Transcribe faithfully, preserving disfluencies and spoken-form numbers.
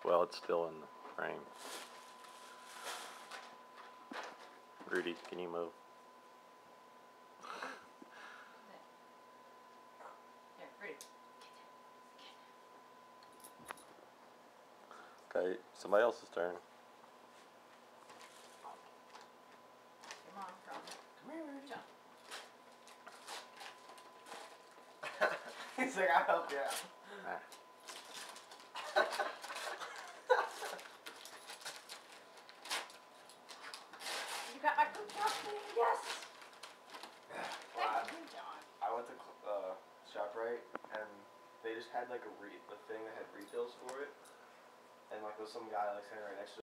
Well, it's still in the frame. Rudy, can you move? Here, Rudy. Okay, somebody else's turn. Your mom, come. Come here, Rudy. Jump. He's like, I'll help you out. Ah. You got my poop out, yes! Well, I, Thank you, John. I went to uh, ShopRite and they just had like a re the thing that had refills for it, and like there was some guy like standing right next to